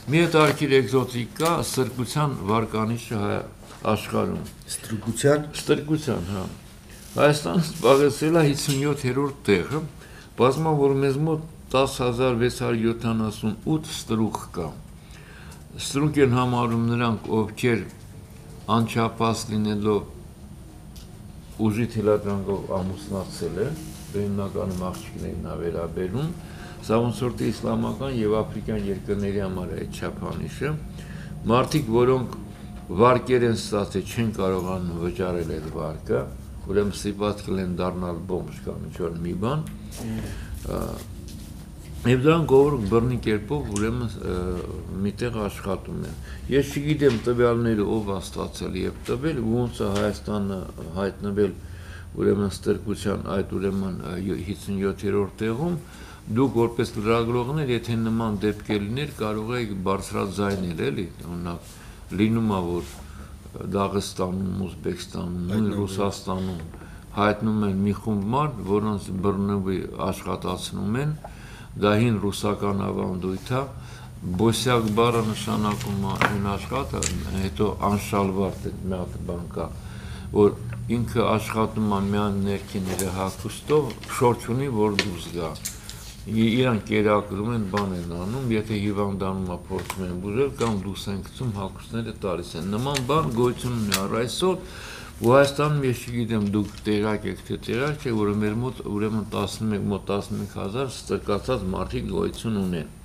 Մի հետաքրքիր էկզոտիկ կա ստրկության վարկանիշը աշխարհում։ Ստրկության, հա։ Հայաստանը զբաղեցրել է 57-րդ տեղը, բազմա որ մեզ մոտ 10,678 ստրուկ կա։ Ստրուկ են համարում նրանք, ովքեր անչափահաս լինելով ուժի թելադրանքով ամուսնացել են, հիմնականում աղջիկներին վերաբերում, սա ոնց որ թե իսլամական եւ աֆրիկյան երկրների համար է չափանիշը, մարդիկ, որոնք վարկեր են ստացել, չեն կարողանում վճարել այդ վարկը, ուրեմն ստիպված կլեն դառնալ բոմժ կամ ինչ-որ մի բան, եւ դրանք գովորոք բռնի կերպով ուրեմն միտեղ աշխատում են։ Ես չգիտեմ տվյալները ով է ստացել եւ տվել, ոնց է Հայաստանը հայտնվել ուրեմն ստրկության այդ ուրեմն 57-րդ տեղում, դուք որպես լրագրողներ, եթե նման դեպքեր լիներ, կարող եք բարձրաձայնել, էլի, օրինակ լինում է, որ Դաղստանում, Ուզբեկստանում, Ռուսաստանում հայտնում են մի խումբ մարդ, որոնց բռնվի աշխատացնում են, դա հին ռուսական ավանդույթ է, բոսյակ բառը նշանակում է այն աշխատը, հետո անշալվարդ է մի հատ բան կա, որ ինքը աշխատում է միայն ներքին իր հագուստով, շորջ ունի, որ դուրս գա։ Իրանք կերակրում են, բան են անում, եթե հիվանդանում է փորձում են բուժել կամ դուրս են գցում հագուստները տալիս են։ Նման բան գոյություն ունի առ այսօր, ու Հայաստանում ես չգիտեմ դուք տեղյակ եք թե տեղյակ չէ, որ մեր մոտ ուրեմն 11 մոտ 15,000 ստրկացած մարդիկ գոյություն ունեն։